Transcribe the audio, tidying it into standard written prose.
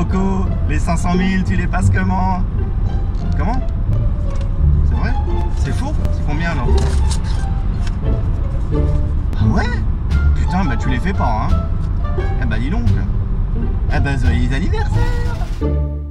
Coco, les 500 000, tu les passes comment? Comment? C'est vrai? C'est faux? C'est combien alors? Ah ouais? Putain, bah tu les fais pas, hein? Eh bah dis donc. Eh bah joyeux anniversaire!